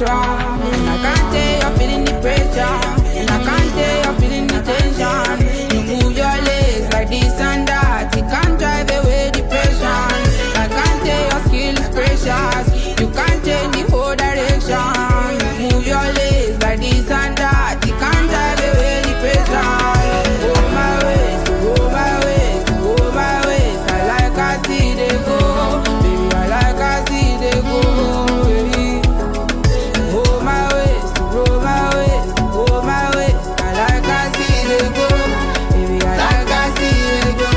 wrong. And I can't tell you're feeling the pressure. And I can't tell you're feeling the tension. You move your legs like this and that. You can't drive away depression. I can't tell your skill is precious. You can't change the whole direction. You move your legs like this and that. You can't drive away depression. Oh my ways, oh my ways, oh my ways. I like I see they go, baby. I like I see they go, baby. Oh my ways, oh my ways, oh my ways. I like I see they go, baby. I like I see they go,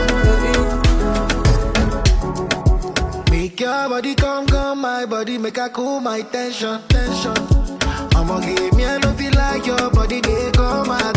baby. Make your body come, my body make I cool my tension. I'ma give me a love feel like your body they come my